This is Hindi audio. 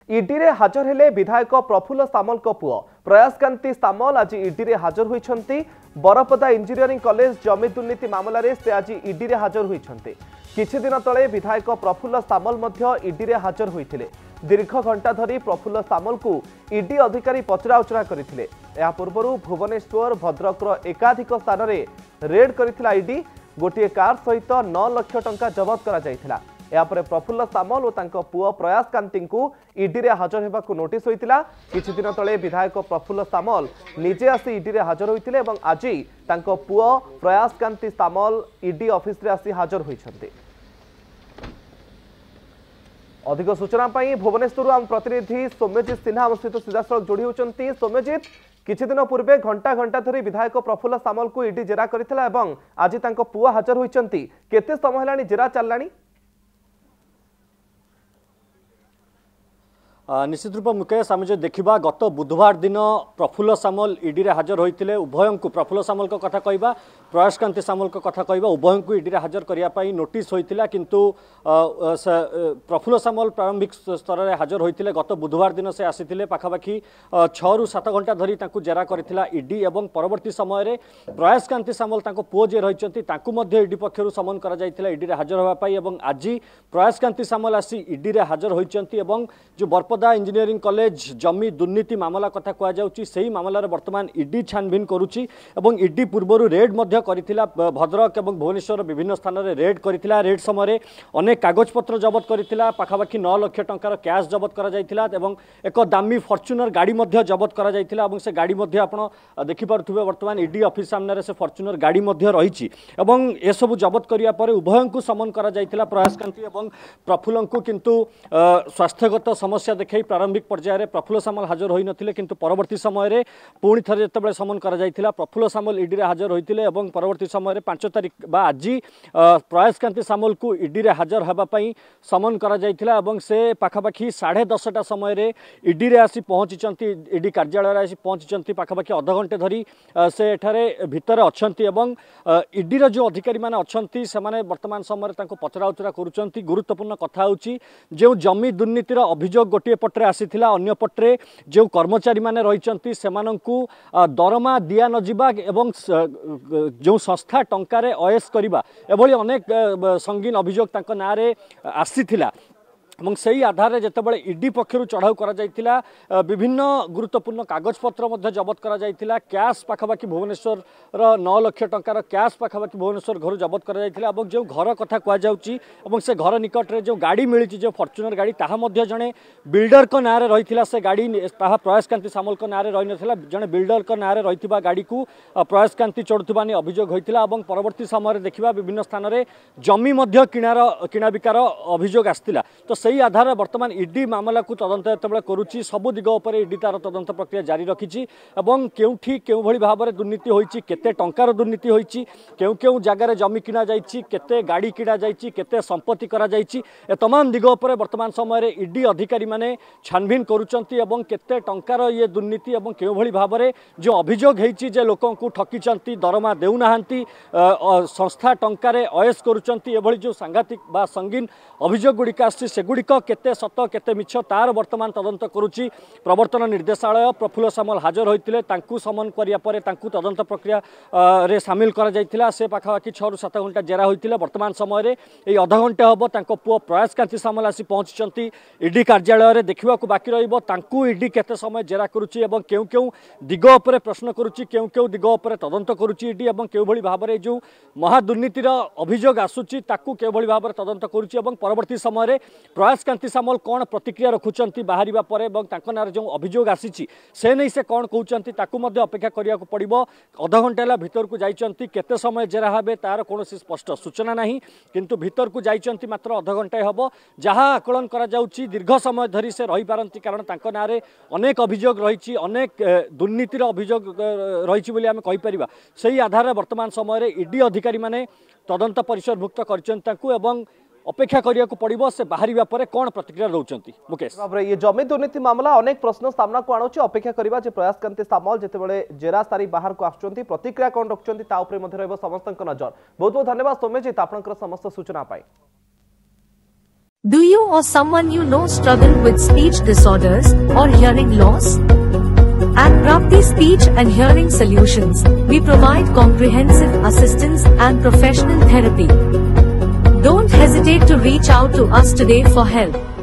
ईडी रे हाजर हेले विधायक प्रफुल्ल सामल पुओ प्रयासकांति सामल आज ईडी रे हाजर होइछंती। बरपदा इंजीनियरिंग कॉलेज जमी दुर्नीति मामलें से आज ईडी रे हाजर होइछंती। किछि दिन तले विधायक प्रफुल्ल सामल मध्य ईडी रे हाजर होइथिले। दीर्घ घंटा धरी प्रफुल्ल सामल को ईडी अधिकारी पचराउचरा करथिले। या पूर्वरु भुवनेश्वर भद्रकर एकाधिक स्थान रे रेड करथिला ईडी। गोटे कार सहित 9 लाख टंका जबत करा जायथिला। यापर प्रफुल्ल सामल और पुओ प्रयासकांति ईडी रे हाजर होगा नोटिस होता। किछि दिन तले विधायक प्रफुल्ल सामल निजे आसी ईडी रे हाजर होते और आज पुओ प्रयासकांति सामल ईडी ऑफिस रे आसी हाजर होइछन्ते। अधिक सूचना पाई भुवनेश्वर आम प्रतिनिधि सौम्यजित सिन्हा आम सहित सीधासलख जोड़ी होती। सौम्यजित, किछि दिन पूर्वे घंटा घंटा धरी विधायक प्रफुल्ल सामल को ईडी जेरा करथिला एवं आज पुओ हाजर होइछन्ती। केते समय हेलानी जेरा चललानी? निश्चित रूप मुकेश आम जो देखा गत बुधवार दिन प्रफुल्ल सामल ईडी रे हाजर होते। उभय को प्रफुल्ल सामल को कथा कहवा प्रयासकांति सामल को कथा कहवा उभय को ईडी रे हाजर करने नोटिस होता। किंतु प्रफुल्ल सामल प्रारंभिक स्तर में हाजर होते। गत बुधवार दिन से आसी पाखापाखि 6 ରୁ 7 घंटा धरी जेरा करथिला ईडी एवं परवर्ती समय प्रयासकांति सामल पुओ जे रही ईडी पक्षर समन करा ईडी रे हाजर होगापाई। आज प्रयासकांति सामल आसी ईडी रे हाजर होती। जो बरपदा इंजीनियरिंग कॉलेज जमी दुर्नीति मामला कथा कहुच्छी से मामलार बर्तमान ईडी छानबीन करुच्ची। ईडी पूर्वर रेड करिथिला भद्रक और भुवनेश्वर विभिन्न स्थान में रेड करिथिला। रेड समय अनेक कागजपत्र जबत करिथिला। पाखापाखि 9 लाख टंकार कैश जबत करा जायथिला एवं एक दामी फॉर्च्यूनर गाड़ी जबत करा जायथिला। से गाड़ी आपण देखिपे बर्तमान ईडी ऑफिस सामने से फॉर्च्यूनर गाड़ी रही। ए सब जबत करिया परे उभय को समन करा जायथिला प्रयासकांति एवं प्रफुल्ल को। किंतु स्वास्थ्यगत समस्या देखै प्रारंभिक पर्यायर प्रफुल्ल सामल हाजर होई नथिले। किंतु परवर्ती समय पुणी थे जिते समन करा जायथिला प्रफुल्ल सामल ईडी रे हाजर होइतिले एवं परवर्ती समय 5 तारिख बा आज प्रयासकांति सामल को ईडी रे हाजर हेबा पई समन करा जायथिला। एवं से पाखापाखि 10:30 समय ईडी रे आसी पहुंची ईडी कार्यालय आसी पहुंची पाखापाखि अध घंटे धरी से एठारे भितर अछंती एवं ईडी रो जो अधिकारी माने अछंती से माने वर्तमान समय तांको पचराउचरा करूचंती। गुरुत्वपूर्ण कथा होची जो जमी दुर्नीतिर अभियोग गोटे पट्रे आसीथिला अन्य पट्रे जो कर्मचारी माने रहिचंती सेमानंकु दरमा दिया नजिबा एवं जो संस्था टंकारे अयस करिबा एभली अनेक संगीन अभियोग तांको नारे आसीथिला। এবং সেই আধারে যেতবে ইডি পক্ষর চড়াও করা যাইতিলা বিভিন্ন গুরুত্বপূর্ণ কাগজপত্র জবত করা যাইতিলা। ক্যাশ পাখাপাখি ভুবনেশ্বর 9 লাখ টঙ্কার ক্যাশ পাখাপাখি ভুবনেশ্বর ঘর জবত করা যাইতিলা। এবং যে ঘর কথা কুয়া যাউচি এবং সে ঘর নিকটরে যে গাড়ি মিলিছি যে ফরচুনর গাড়ি তাহা মধ্য জনে বিল্ডর ক নারে রহিতিলা। সে গাড়ি তাহা প্রয়াসকান্তি সামল ক নারে রহি নथिला। জনে বিল্ডর ক নারে রহিতিবা গাড়ি কু প্রয়াসকান্তি চড়ুথিবা নি অভিযোগ হইতিলা। এবং পরবর্তী সময়ে দেখিবা বিভিন্ন স্থাନରେ জমি মধ্য কিনা বিকাৰ অভিযোগ আসতিলা। তো সেই आधार बर्तमान ईडी मामला को तदंत जो करुच्ची सबु दिग उपर ईडी तार तदंत प्रक्रिया जारी रखी। केउठी केउ भली भाव में दुर्नीति होईची केते टंकार दुर्नीति होईची केउ केउ जगार जमी किना जाईची केते गाड़ी किना जाईची केते संपत्ति करा जाईची ए तमाम दिग उपर वर्तमान समय ईडी अधिकारी माने छानबीन करुचंती। एवं केते टंकार ये दुर्नीति एवं केउ भली भाव में जो अभियोग होईची जे लोकों को ठकीचंती दरमा देउ नाहांती संस्था टंकारे अयस करुचंती एभली जो सांघातिक बा संगीन अभियोग गुड़िक आसी सेगुड़िक केते सत केते मिछ तार वर्तमान तदंत करुच्ची प्रवर्तन निर्देशालय। प्रफुल्ल सामल हाजर होइतिले तांकु समन करिया परे तांकु तदंत प्रक्रिया रे शामिल करा जायतिला। से पाखापाखि 6 ରୁ 7 घंटा जेरा होइतिले। वर्तमान समय रे ए अध घंटे हबो तांको पुओ प्रयासकांति सामल आसी पहुंचचंती ईडी कार्यालय रे। देखिबा को बाकी रहिबो तांकु ईडी केते समय जेरा करुच्ची एवं केउ केउ दिग उपर प्रश्न करुच्ची केउ केउ दिग उपर तदंत करुच्ची ईडी एवं केउ भली भाव रे जो महादुर्नीतिर अभियोग आसुची ताकु केउ भली भाव रे तदंत करुच्ची। एवं परवर्ती समय रे प्रयासकांति सामल कौन प्रतिक्रिया रखुंट बाहर पर जो अभियोग आसी से नहीं से कौन कहते अपेक्षा करने को पड़ो। अध घंटे भीतर को जाइए केते समय जेरा हे तार कौन स्पष्ट सूचना नहीं। किंतु भीतर को जाइए मात्र अध घंटे हम जहाँ आकलन करा जाउची दीर्घ समय धरी से रही पारती। कारण तांको नारे अनेक अभियोग रही अनेक दुर्नीतिर अभियोग रही बोली आम कहीपर। से आधार वर्तमान समय ईडी अधिकारी माने तदंत परिसरभुक्त कर अपेक्षा करिया को पड़िबो से बाहरिबा परे कोन प्रतिक्रिया दउचंती। मुकेश बाबरे ये जमी दुर्नीति मामला अनेक प्रश्न सामना को आणुची अपेक्षा करिबा जे प्रयासकांति सामल जेते बेले जेरा सारी बाहर को आछंती प्रतिक्रिया कोन रखचंती ता ऊपर मध्ये रहबो समस्तक नजर। बहुत बहुत धन्यवाद सौम्यजित आपनकर समस्त सूचना पाई। Do you or someone you know struggle with speech disorders or hearing loss? At Prapti Speech and Hearing Solutions, we provide comprehensive assistance and professional therapy. Don't hesitate to reach out to us today for help.